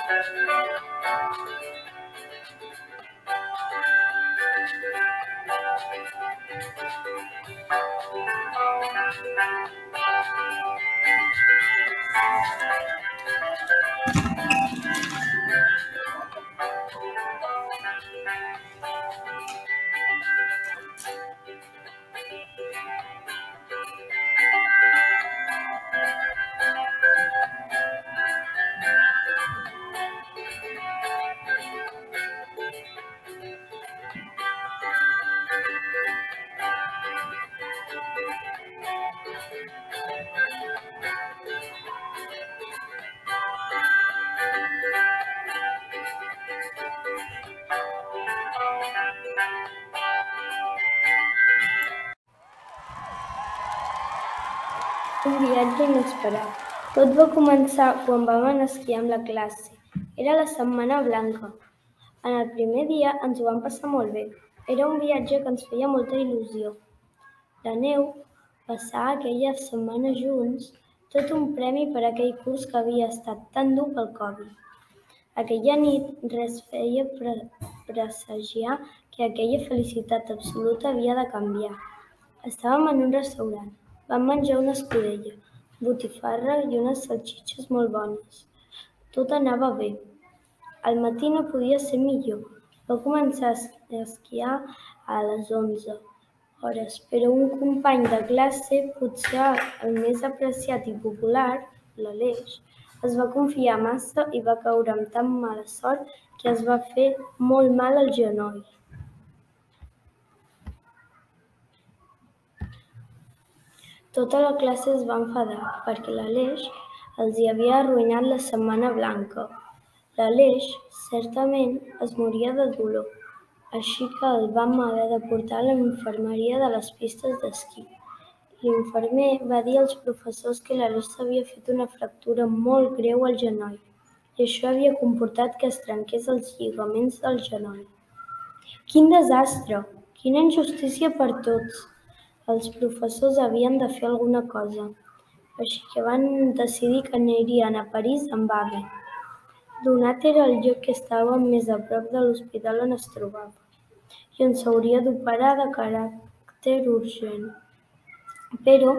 Un viatge inesperat. Tot va començar quan vam anar a esquiar amb la classe. Era la Setmana Blanca. En el primer dia ens ho vam passar molt bé. Era un viatge que ens feia molta il·lusió. La neu, passar aquella setmana junts, tot un premi per aquell curs que havia estat tan dur pel Covid. Aquella nit res feia presagiar que aquella felicitat absoluta havia de canviar. Estàvem en un restaurant. Vam menjar una escudella, botifarra i unes salsitxes molt bones. Tot anava bé. Al matí no podia ser millor. Va començar a esquiar a les 11 hores, però un company de classe, potser el més apreciat i popular, l'Aleix, es va confiar massa i va caure amb tan mala sort que es va fer molt mal al genoll. Tota la classe es va enfadar perquè l'Aleix els hi havia arruïnat la Setmana Blanca. L'Aleix, certament, es moria de dolor, així que el vam haver de portar a la infermeria de les pistes d'esquí. L'infermer va dir als professors que l'Aleix s'havia fet una fractura molt greu al genoll i això havia comportat que es trenqués els lligaments del genoll. Quin desastre! Quina injustícia per tots! Els professors havien de fer alguna cosa, així que van decidir que anirien a París amb AVE. Donat era el lloc que estava més a prop de l'hospital on es trobava i on s'hauria d'operar de caràcter urgent. Però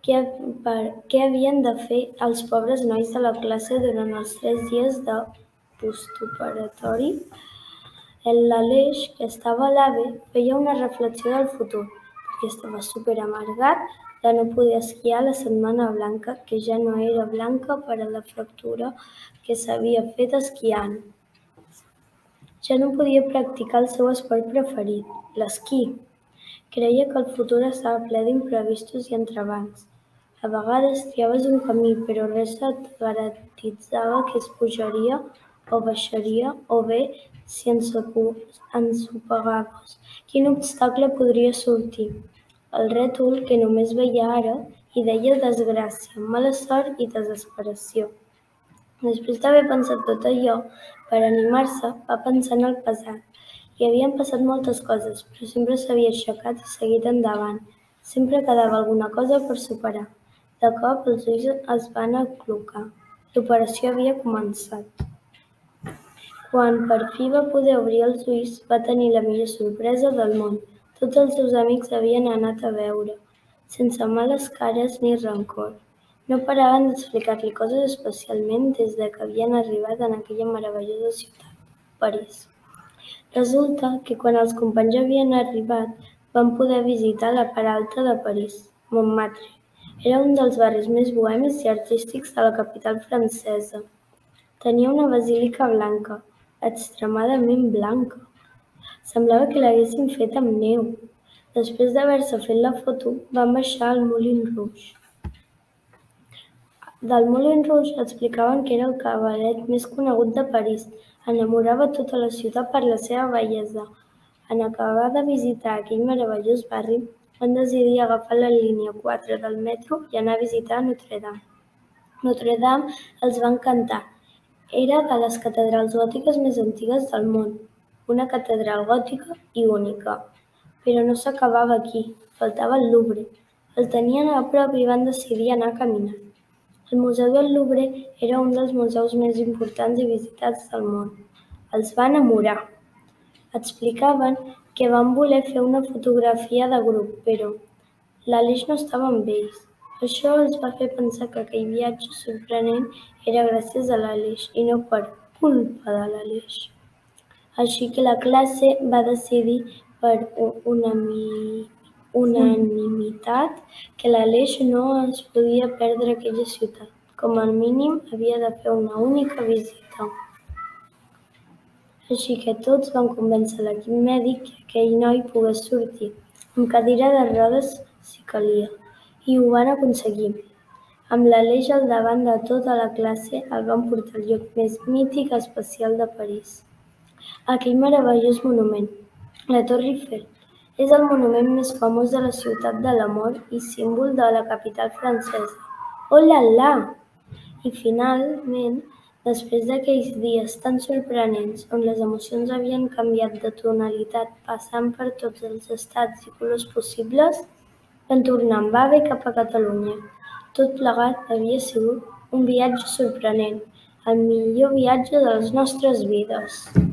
què havien de fer els pobres nois de la classe durant els 3 dies de postoperatori? L'Aleix, que estava a l'AVE, feia una reflexió del futur, perquè estava superamargat de no poder esquiar la Setmana Blanca, que ja no era blanca per a la fractura que s'havia fet esquiant. Ja no podia practicar el seu esport preferit, l'esquí. Creia que el futur estava ple d'imprevistos i entrebancs. A vegades triaves un camí, però res et garantitzava que es pujaria o baixaria, o bé, si ensopagaves, quin obstacle podria sortir. El rètol, que només veia ara, hi deia desgràcia, mala sort i desesperació. Després d'haver pensat tot allò, per animar-se, va pensar en el passat. Hi havien passat moltes coses, però sempre s'havia aixecat i seguit endavant. Sempre quedava alguna cosa per superar. De cop els ulls es van aclucar. L'operació havia començat. Quan per fi va poder obrir els ulls, va tenir la millor sorpresa del món. Tots els seus amics havien anat a veure, sense males cares ni rancor. No paraven d'explicar-li coses especialment des que havien arribat en aquella meravellosa ciutat, París. Resulta que quan els companys havien arribat, van poder visitar la part alta de París, Montmartre. Era un dels barris més bohemis i artístics de la capital francesa. Tenia una basílica blanca, extremadament blanca. Semblava que l'haguessin fet amb neu. Després d'haver-se fet la foto, van baixar al Moulin Rouge. Del Moulin Rouge explicaven que era el cabaret més conegut de París. Enamorava tota la ciutat per la seva bellesa. En acabar de visitar aquell meravellós barri, van decidir agafar la línia 4 del metro i anar a visitar Notre Dame. Notre Dame els va encantar. Era de les catedrals gòtiques més antigues del món, una catedral gòtica i única. Però no s'acabava aquí, faltava el Louvre. El tenien a prop i van decidir anar caminant. El Museu del Louvre era un dels museus més importants i visitats del món. Els va enamorar. Explicaven que van voler fer una fotografia de grup, però l'Aleix no estava amb ells. Això els va fer pensar que aquell viatge sorprenent era gràcies a l'Aleix i no per culpa de l'Aleix. Així que la classe va decidir per unanimitat que l'Aleix no es podia perdre aquella ciutat. Com a mínim havia de fer una única visita. Així que tots van convèncer l'equip mèdic que aquell noi pogués sortir, amb cadira de rodes si calia, i ho van aconseguir. Amb l'Aleix al davant de tota la classe el van portar al lloc més mític i especial de París. Aquell meravellós monument, la Torre Eiffel, és el monument més famós de la ciutat de l'amor i símbol de la capital francesa. Oh la la! I finalment, després d'aquells dies tan sorprenents on les emocions havien canviat de tonalitat passant per tots els estats i colors possibles, van tornar amb AVE cap a Catalunya. Tot plegat havia sigut un viatge sorprenent, el millor viatge de les nostres vides.